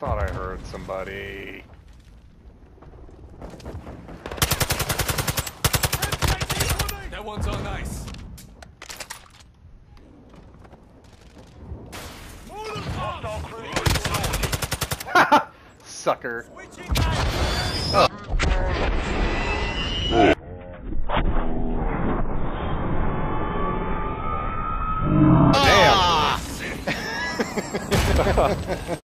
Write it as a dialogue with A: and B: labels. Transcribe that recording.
A: thought I heard somebody.
B: That one's on ice.
A: Sucker. Damn.